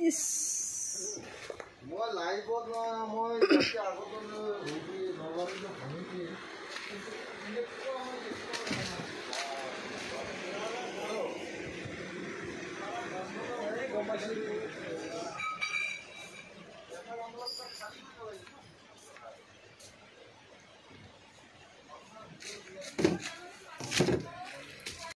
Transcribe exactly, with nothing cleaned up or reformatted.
is মই লাইভত না মই যাতে আগত রুটি নলারি তো ভাঙিছি কিন্তু ইলেকট্রো আমি দেখতে গমাইছি